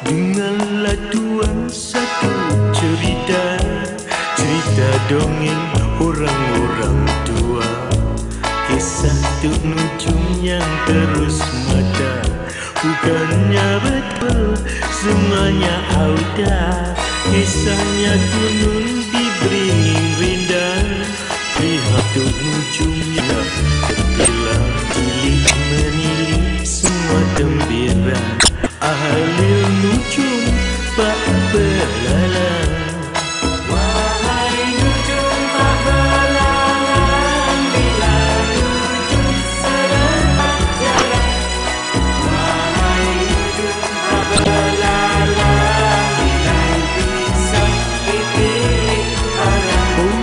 Dengarlah tuan satu cerita, cerita dongeng orang-orang tua. Kisah Tuk Nucung yang terus mata, bukannya betul semuanya auda. Kisahnya gunung di beringin rindang, lihat Tuk Nucung yang terbilang cilik menilik semua gembira. Ahli Nucung Pak Belalang. Wahai Nucung Pak Belalang, bila Nucung sedang berjalan. Wahai Nucung Pak Belalang, bila bisa dipilih orang. Oh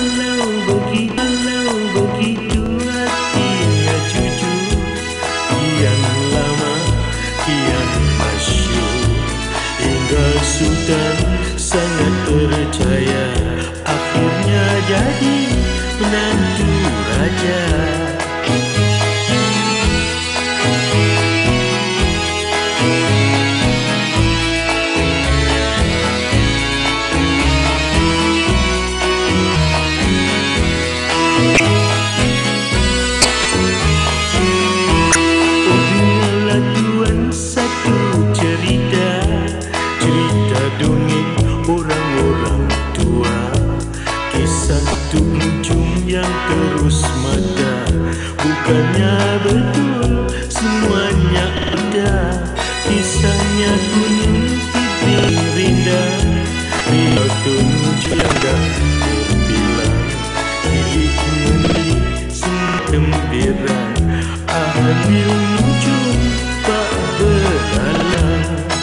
walau begitu hatinya cucu, kian lama kian masyhur, hingga Sultan sangat percaya akhirnya jadi menantu raja. Orang-orang tua, kisah Tuk Nucung yang terus mata, bukannya betul semuanya ada. Kisahnya gunung titik rindang, bila Tuk Nucung yang dah terbilang cilik menilik semua gembira. Ahli Nucung Pak Belalang.